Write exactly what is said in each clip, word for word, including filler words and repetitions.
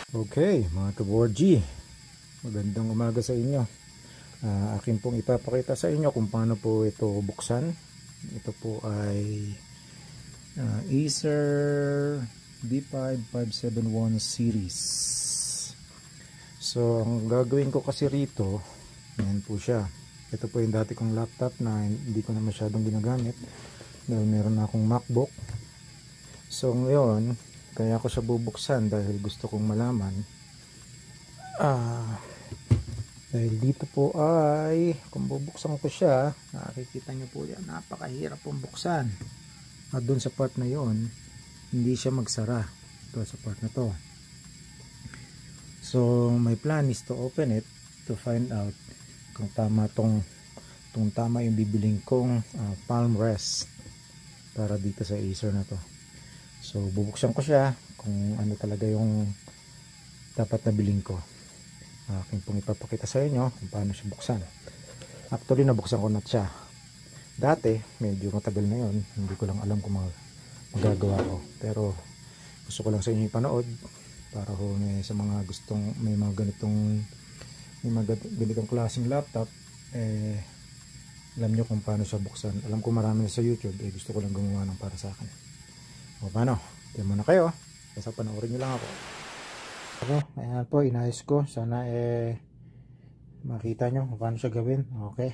Okay, mga ka-board G, magandang umaga sa inyo. Uh, akin pong ipapakita sa inyo kung paano po ito buksan. Ito po ay uh, Acer D five five seven one series. So, ang gagawin ko kasi rito, yan po siya. Ito po yung dati kong laptop na hindi ko na masyadong ginagamit dahil meron na akong MacBook. So, ngayon, kaya ako siya bubuksan dahil gusto kong malaman ah, dahil dito po ay kung bubuksan ko siya, nakikita nyo po yan, napakahirap pong buksan at dun sa part na yon hindi siya magsara ito sa part na to. So my plan is to open it to find out kung tama tong, tong tama yung bibiling kong uh, palm rest para dito sa Acer na to. So bubuksan ko siya kung ano talaga yung dapat na bilhin ko. Akin pong ipapakita sa inyo kung paano siya buksan. Actually nabuksan ko na siya. Dati medyo matagal na yon, hindi ko lang alam kung mag magagawa ko. Pero gusto ko lang sa inyo ipanood para ho may sa mga gustong may mga ganitong may mga ganitong klaseng laptop eh alam nyo kung paano siya buksan. Alam ko marami na sa YouTube, eh gusto ko lang gumawa ng para sa akin. O paano? Tiyan muna kayo. Basta panoorin nyo lang ako. Okay, ayan po, inayos ko. Sana eh makita nyo kung paano siya gawin. Okay.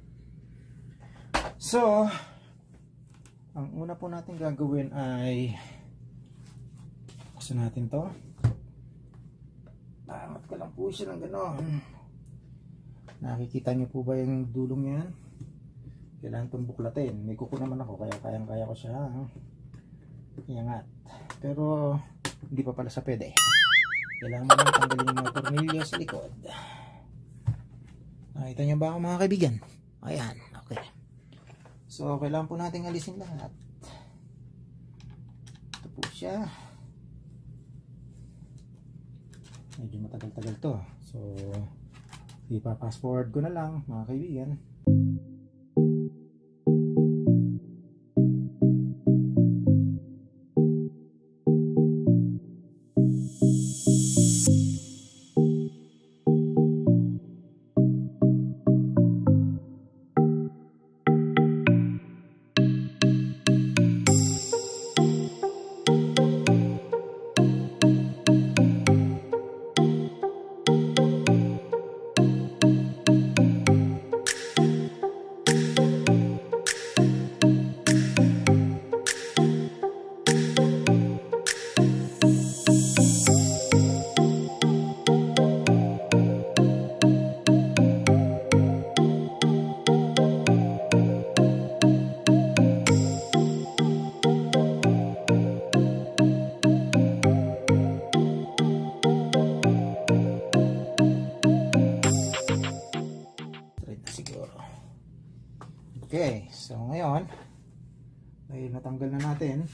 So, ang una po natin gagawin ay buksan natin to. Pangat ko lang po siya ng gano'n. Nakikita nyo po ba yung dulong yan? Kailangan itong buklatin. May kuko naman ako kaya kayang kaya ko siya. Ha? Iangat. Pero hindi pa pala sa pwede. Kailangan mo nang tanggalin yung mga tornilyo sa likod. Nakita nyo ba ako mga kaibigan? Ayan, okay. So kailangan po natin alisin lahat. Ito po siya. Medyo matagal-tagal to. So ipa-fast forward ko na lang mga kaibigan. Okay, so ngayon ay natanggal na natin.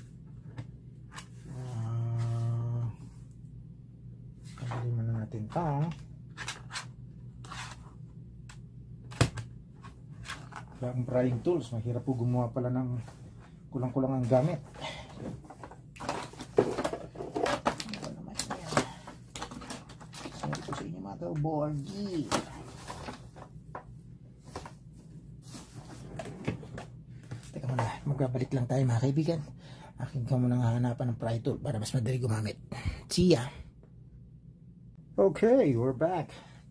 Uh, tanggalin na natin tang. Ang prying tools, mahirap po gumawa pala ng kulang-kulang ang gamit. Ano naman yan? Sabi ko sa inyo mga boardy. Magbabalik lang tayo mga kaibigan. Akin ka muna hahanapan ng pry tool para mas madali gumamit. See ya! Okay, we're back.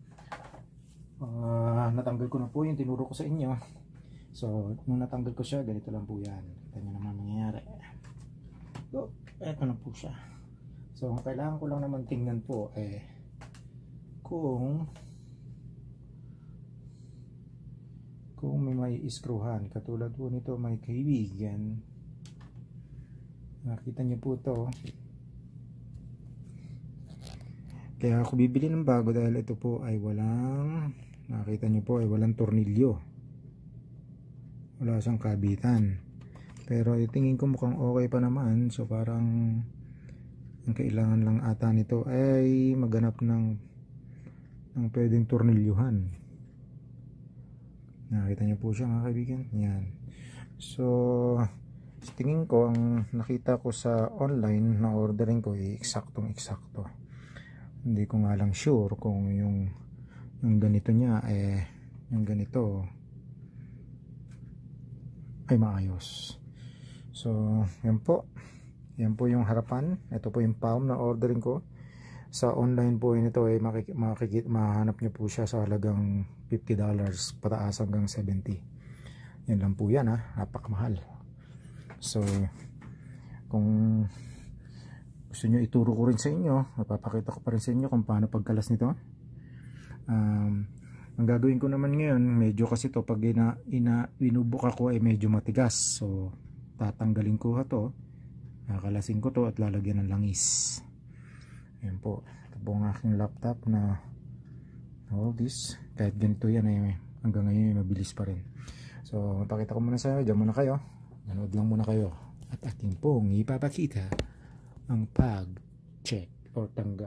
Uh, natanggal ko na po yung tinuro ko sa inyo. So, nung natanggal ko siya, ganito lang po yan. Kita nyo naman nangyayari. So, eto na po siya. So, ang kailangan ko lang naman tingnan po eh kung kung may may iskruhan katulad po nito may kaibigan, nakita niyo po to. Kaya ako bibili ng bago dahil ito po ay walang, nakita niyo po ay walang tornilyo, wala siyang kabitan. Pero tingin ko mukhang okay pa naman. So parang ang kailangan lang ata nito ay maghanap ng ng pwedeng tornilyuhan. Nakita niyo po siya mga kaibigan. Yan. So tingin ko ang nakita ko sa online na ordering ko ay eksaktong eksakto. Hindi ko nga lang sure kung yung yung ganito niya eh yung ganito ay maayos. So yan po, yan po yung harapan. Ito po yung palm na ordering ko. Sa online po yun ito ay eh, makik makikita, mahanap nyo po siya sa halagang fifty dollars pataas hanggang seventy. Yan lang po yan ha, napakamahal. So kung gusto nyo ituro ko rin sa inyo, napapakita ko pa rin sa inyo kung paano pagkalas nito. Um, ang gagawin ko naman ngayon, medyo kasi to pag ina, ina, binubuk ako ay medyo matigas. So tatanggalin ko to, nakalasin ko to at lalagyan ng langis. Ayan po, ito po ang aking laptop na all this, kahit ganito yan ay hanggang ngayon ay mabilis pa rin. So mapakita ko muna sa inyo, dyan muna kayo, nanood lang muna kayo at ating pong ipapakita ang pag-check or tanggal.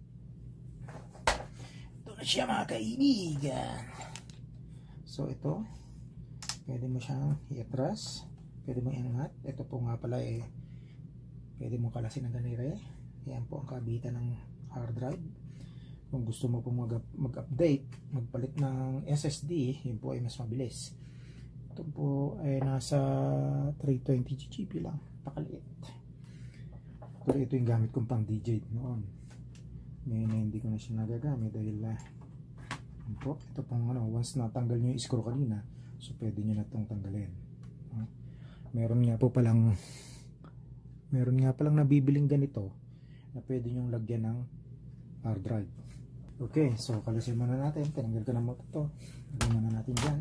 Ito na siya mga kaibigan. So ito, pwede mo siyang i-atras, pwede mo iangat. Ito po nga pala eh, pwede mo kalasin ng ganire. Yan po ang kabitan ng hard drive. Kung gusto mo po mag-update, magpalit ng S S D, yun po ay mas mabilis. Ito po ay nasa three twenty G B lang, pakaliit. Pero ito yung gamit kong pang D J noon. Ngayon hindi ko na siya nagagamit dahil uh, po, ito pong ano, once natanggal nyo yung screw kanina, so pwede nyo na itong tanggalin. Uh, meron nga po palang meron nga palang nabibiling ganito na pwede nyo lagyan ng hard drive. Okay, so kalasin muna natin. Tinanggal ko na mo ito. Lagyan muna natin dyan.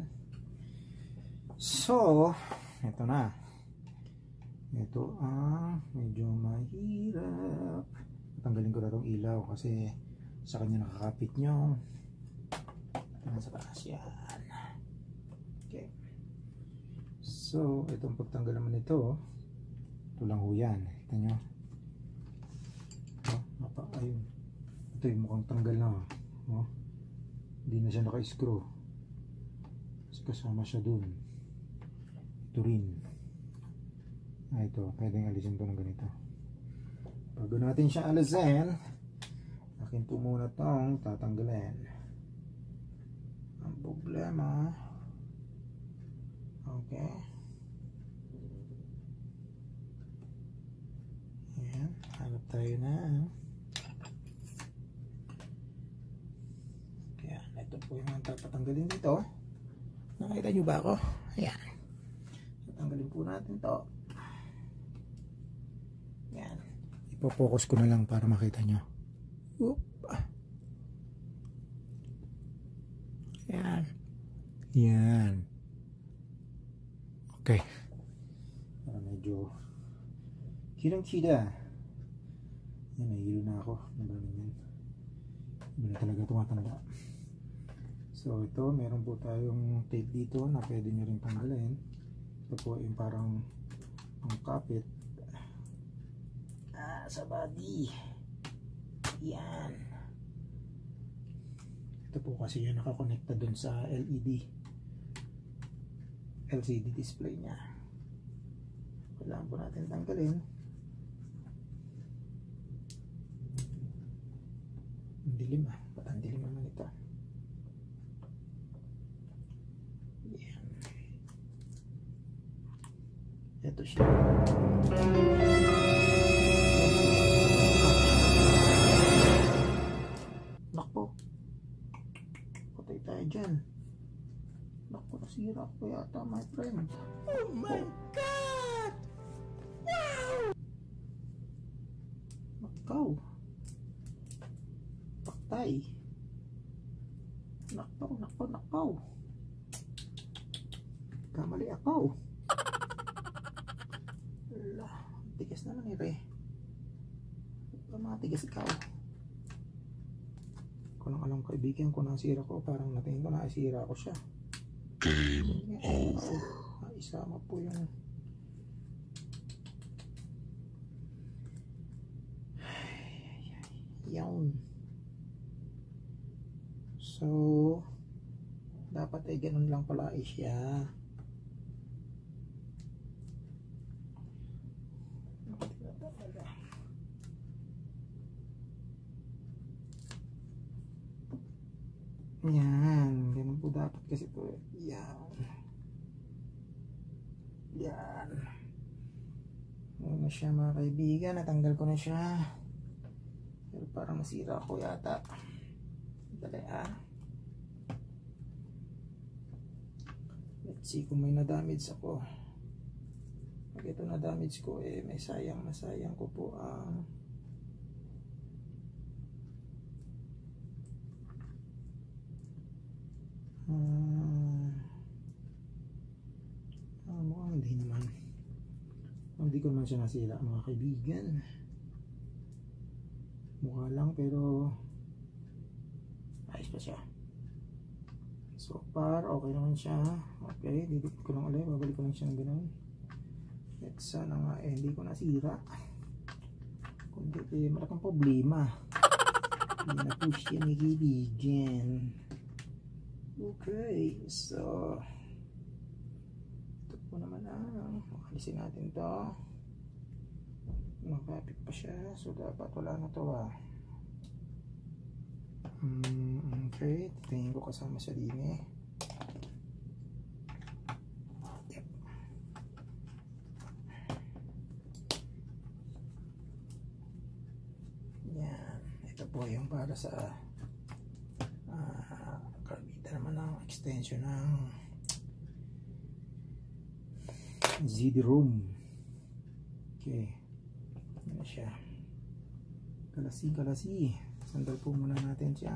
So, ito na. Ito ang medyo mahirap. Tanggalin ko na itong ilaw kasi sa kanya nakakapit nyo. Ito sa taas yan. Okay. So, itong pagtanggal naman ito, ito lang ho yan. Ito nyo. Oh, napa, ayun. Ito yung mukhang tanggal na. Oh. Hindi na siya naka-screw. Kasama siya dun. Ito rin. Ah, ito, pwedeng alisin ito ng ganito. Bago natin siya alisin, akin po muna itong tatanggalin. Ang problema, okay, ayan, hanap tayo na. Ayan, ito po yung tatanggalin dito. Nakita nyo ba ako? Ayan, tatanggalin po natin ito. Yan. Ipo-focus ko na lang para makita nyo. Oop. Yan. Yan. Okay. Para medyo kitang-kita. Yan, nahihilo na ako. Nabaling yan. Hindi na talaga tumatanda. So, ito, meron po tayong tape dito na pwede nyo rin tanggalin. Ito po yung parang pangkapit sa body. Yan. Ito po kasi yung nakakonekta dun sa L E D L C D display nya. Kailangan po natin tanggalin. Ang dilim ah. Ba't ang dilim naman ito? Yan. Ito siya. Nakpo, patay tayo dyan. Nakpo, nasira ko yata my friend. Oh my god! Wow! Nakaw, patay. Nakaw, nakaw, nakaw. Kamali ako. Ala, tigas naman eh re. Matigas ikaw. Ko lang alam kaibigan ko nasira ko, parang natingin ko nasira ko siya. Game over. Oh, isama po yung yawn. So dapat ay ganun lang pala ay siya. Yan, ganun po dapat kasi ito. Yan. Yan. Ano na siya mga kaibigan, natanggal ko na siya. Pero parang masira ako yata. Dali ah. Let's see kung may na-damage ako. Pag ito na-damage ko, eh may sayang na sayang ko po ang uh, ah, mukhang hindi naman. Hindi ko naman siya nasira mga kaibigan. Mukha lang pero ayos pa siya. So far okay naman siya. Okay, didikit ko lang ulit. Babalik ko lang siya ng ganoon. At sana nga eh hindi ko nasira. Kundi eh malaking problema. Hindi na push yan mga kaibigan. Okay, so ito po naman ang makalisin natin to. Makapit pa siya, so dapat wala na to ah. Mm, okay, tingin ko kasama sa dini. Yep. Yan, ito po yung para sa uh, karbita naman ng extension ng Z D-ROM. Okay, ano siya, kalasi kalasi. Sandal po muna natin siya.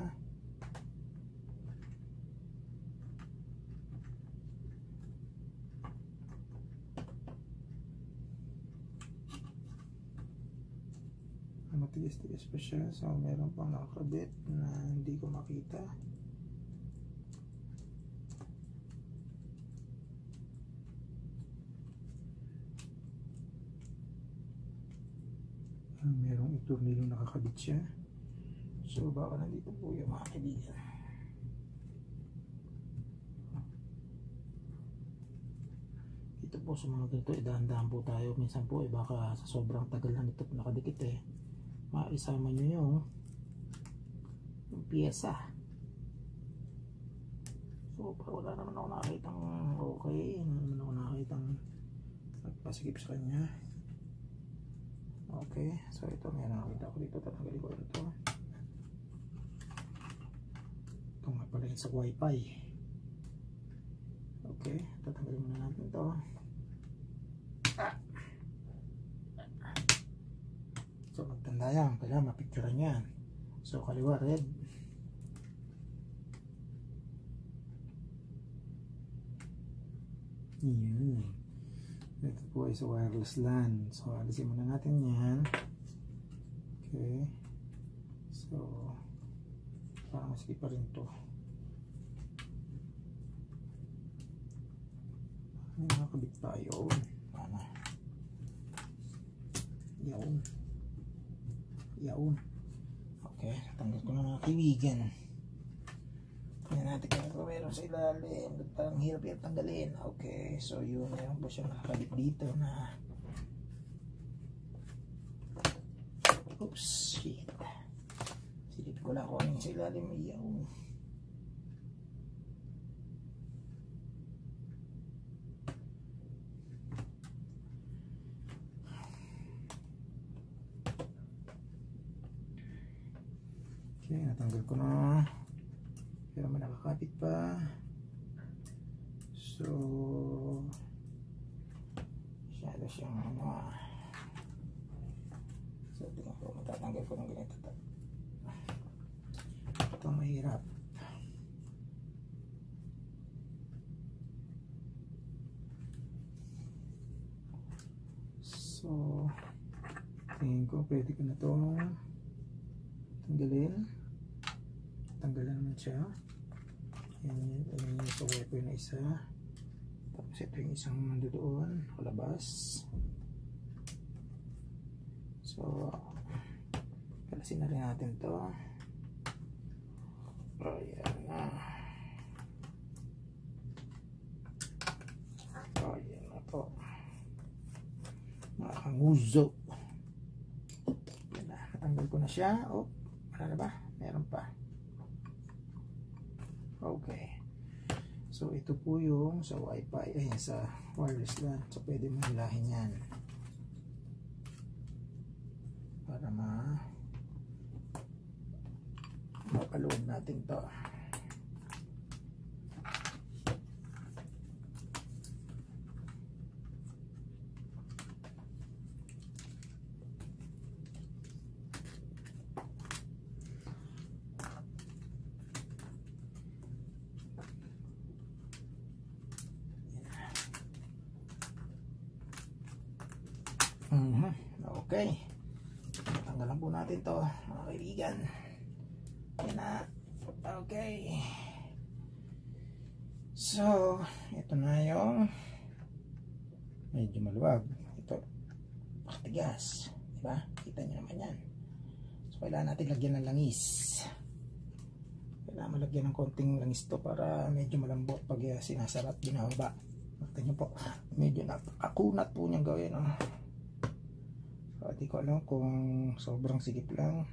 Matigas-tigas pa siya, so meron pang nakakabit na hindi ko makita. Merong itornilong nakakabit siya. So baka nandito po yung mga kaibigan. Dito po sa mga ganito, idahan-dahan po tayo. Minsan po eh baka sa sobrang tagal na nito nakadikit eh, maisama nyo yung yung pyesa. So para wala naman ako nakakitang okay, wala naman ako nakakitang nagpasikip sa kanya. Okay, so ito may nakakita ko dito. Tatanggalin ko ito. Ito nga pala yun sa wifi. Okay, tatanggalin muna natin ito. Ah. So magtanda yan, kailangan mapicturean yan. So kaliwa red. Yun. Ito po ay sa wireless LAN. So alisin muna natin yan. Okay, so parang maski pa rin to. Ano nakakabit tayo? Ano? Yaon. Yaon. Okay, tanggal ko na mga kaibigan. Tingnan natin kung meron sa ilalim. Parang hirap-hirap tanggalin. Okay, so yun. Meron po siya nakakabit dito na oops, shit. Silip ko lang kung sa ilalim. Yaon. Okay, natanggal ko na. Pero may nakakapit pa. So masyado siyang ano. So tingnan ko, matatanggal ko ng ganito. Ito mahirap. So tingin ko pwede ko na ito tanggalin. Tanggalan naman siya. Yan yun, yan yung sa wifi na isa. Tapos ito yung isang nandoon, kalabas. So kalasin na rin natin to. Ayan na. Ayan na to. Nakakanguzo. Yan na, natanggal ko na siya. Oh, wala na ba? Meron pa. Okay. So ito po yung sa wifi, ay sa wireless LAN. So pwede mo hilahin yan para ma mapaload natin to. Mm-hmm. Okay, tanggalan po natin to mga kaibigan. Yan na. Okay, so ito na yung medyo maluwag, ito pakatigas, diba? Kita nyo naman yan. So kailangan natin lagyan ng langis, kailangan malagyan ng konting langis to para medyo malambot pag sinasarap binababa. Nakita nyo po, medyo napakakunat po niyang gawin, oh. Hindi ko alam kung sobrang sigip lang.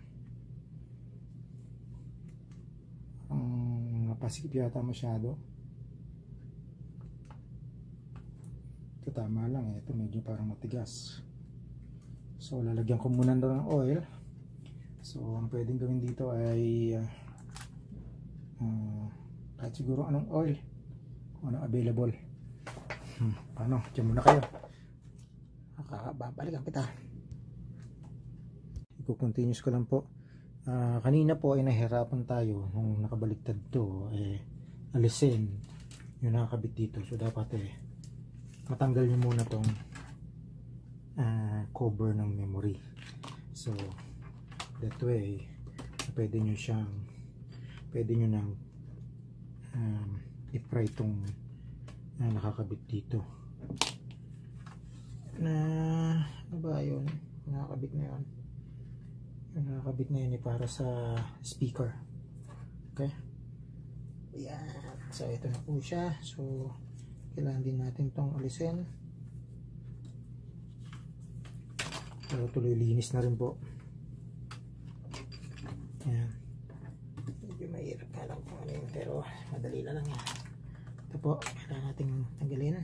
Ang um, napasikip yata masyado. Ito tama lang eh. Ito medyo parang matigas. So lalagyan ko muna ng oil. So ang pwedeng gawin dito ay uh, uh, kahit siguro anong oil, kung anong available. Hmm, paano? Diyan muna kayo. Babalikan kita. Continuous ko lang po. Uh, kanina po ay nahirapan tayo nung nakabaliktad to, eh, alisin yung nakakabit dito. So dapat eh matanggal nyo muna tong uh, cover ng memory. So that way pwede nyo siyang pwede nyo nang um, i-pry tong uh, nakakabit dito na ano ba yun, nakakabit na yun. Nakakabit na yun eh, para sa speaker. Okay, yan. So ito na po siya. So kailangan din natin tong alisin. Pero tuloy linis na rin po. Yan. Medyo mahirap ka lang kung ano yun, pero madali na lang yan. Ito po, kailangan natin tanggalin.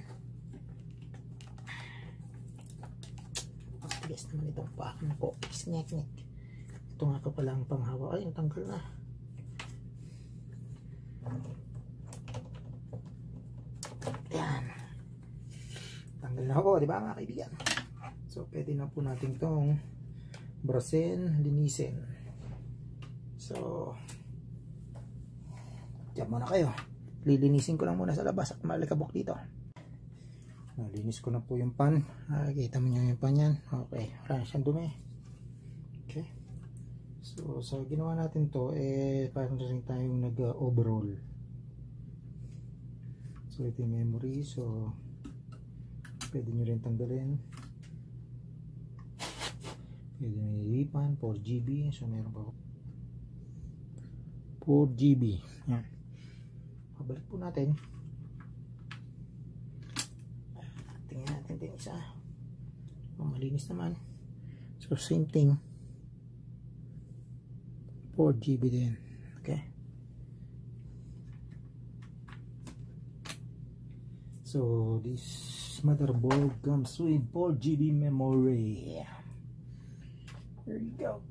Tigas naman itong pakan po. Isnek-nek. Ito nga pa pala ang panghawa. Ay, natanggal na. Ayan. Tanggal na ako, di ba mga kaibigan? So, pwede na po natin itong brasin, linisin. So, diyan muna kayo. Lilinisin ko lang muna sa labas at malikabok dito. Nalinis ko na po yung pan. Ah, kita mo nyo yung pan yan. Okay, wala na siyang dumi. Okay. So, sa so, ginawa natin to, eh, parang rin tayong nag-overall. Uh, so, ito yung memory. So, pwede nyo rin tanggalin. Pwede nyo ilipan, four G B. So, meron pa four G B. Yan. Pabalik po natin. Tingnan natin din isa. Oh, malinis naman. So, same thing. four G B din. Okay. So this motherboard comes with four G B memory. There you go.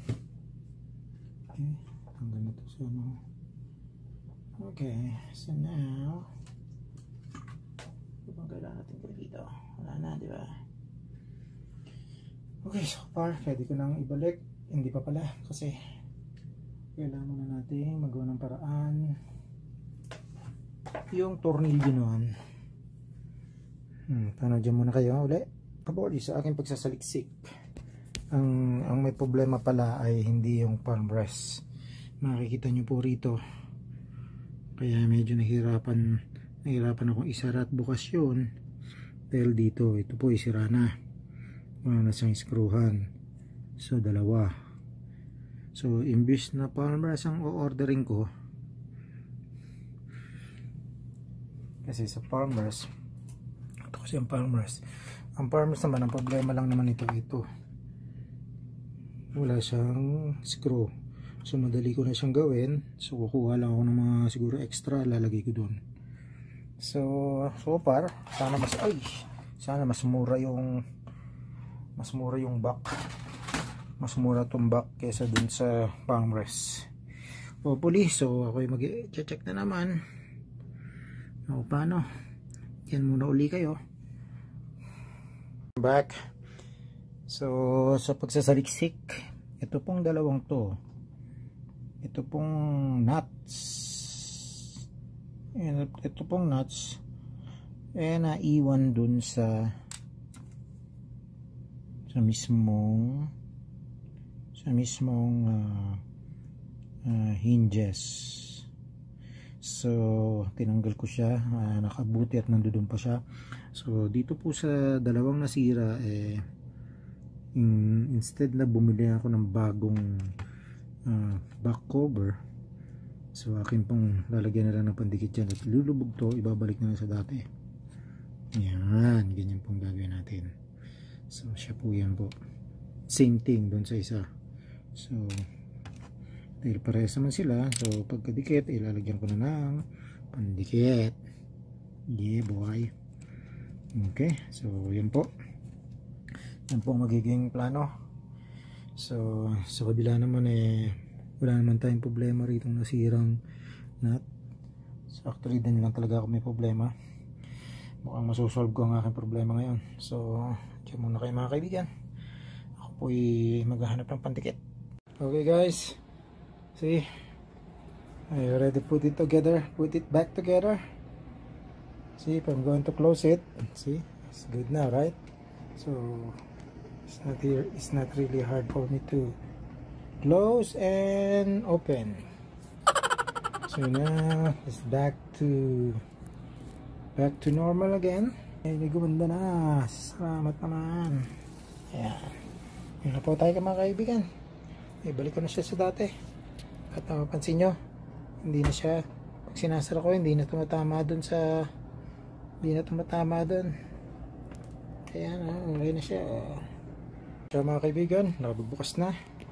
Okay. Hanggang na to sa ano. Okay. So now, ano bang kailangan natin gawin dito? Wala na, di ba? Okay, so far, pwede ko nang ibalik. Hindi pa pala kasi kailangan muna natin magawa ng paraan yung tornilyo nun. hmm, paano dyan muna kayo uli kabody sa aking pagsasaliksik. Ang, ang may problema pala ay hindi yung palm rest, makikita nyo po rito, kaya medyo nahirapan nahirapan akong isara at bukas yun dahil dito, ito po isira na, wala na siyang skruhan. So dalawa. So, imbis na palm rest ang o-ordering ko, kasi sa palm rest, ito kasi ang palm rest, ang palm rest naman, ang problema lang naman ito, ito wala siyang screw. So madali ko na siyang gawin. So kukuha lang ako ng mga siguro extra, lalagay ko doon. So so far, sana mas ay, sana mas mura yung mas mura yung back. Mas mura tong back kaysa dun sa palm rest. Hopefully, so ako yung mag-check na naman. O paano? Yan muna uli kayo. Back. So sa pagsasaliksik, ito pong dalawang to, ito pong nuts, ito pong nuts eh naiwan dun sa sa mismong sa mismong uh, uh, hinges. So tinanggal ko siya, uh, nakabuti at nandoon pa siya. So dito po sa dalawang nasira, eh in, instead na bumili ako ng bagong uh, back cover, so akin pong lalagyan na lang ng pandikit dyan at lulubog to, ibabalik na lang sa dati. Yan, ganyan pong gagawin natin. So siya po yan po, same thing doon sa isa. So dahil parehas naman sila, so pagkadikit ilalagyan ko na ng pandikit. Yeah boy. Okay, so yan po, yan po magiging plano. So sa kabila naman eh wala naman tayong problema rito, nasirang nut. So actually din lang talaga ako may problema. Mukhang masusolve ko ang aking problema ngayon. So diyan muna kayo mga kaibigan, ako po ay maghahanap ng pandikit. Okay guys, see, I already put it together, put it back together. See, if I'm going to close it, see, it's good now, right? So it's not here, it's not really hard for me to close and open. So now it's back to back to normal again. Ay, gumanda na, salamat naman. Ayan, yun na po tayo mga kaibigan. Ibalik ko na siya sa dati. At napapansin nyo, hindi na siya, pag sinasara ko, hindi na tumatama dun sa, hindi na tumatama dun. Ayan, okay na siya. So mga kaibigan, nakapagbukas na.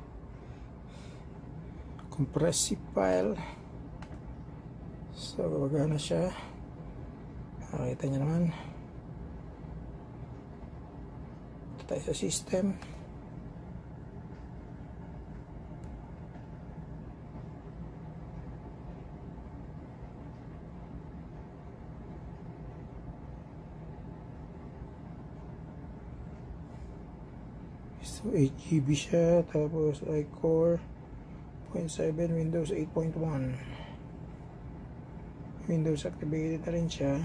Compressive file. So gumagana siya. Nakita nyo naman. Ito tayo sa system. So eight G B siya, tapos iCore zero point seven, Windows eight point one, Windows activated na rin siya.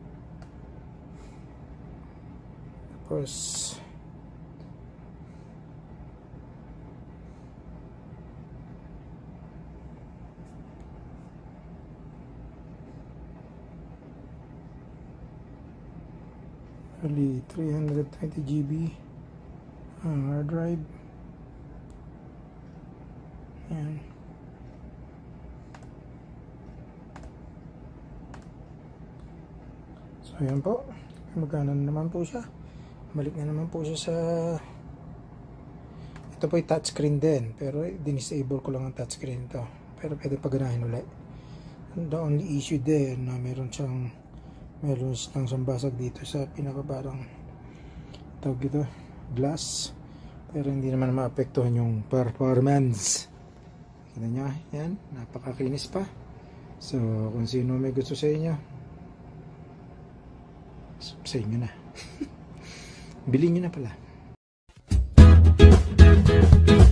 Tapos only three hundred twenty G B ang hard drive. Yan. So yan po, magkano naman po siya, balik na naman po siya sa, ito po yung touchscreen din, pero dinisable ko lang ang touchscreen to, pero pwede paganahin ulit. The only issue din na meron siyang meron siyang sambasag dito sa pinakabarang tawag ito, glass, pero hindi naman maapektuhan yung performance. Kita nyo, yan, napakakinis pa. So kung sino may gusto sa inyo, sa inyo na. Bilhin nyo na pala.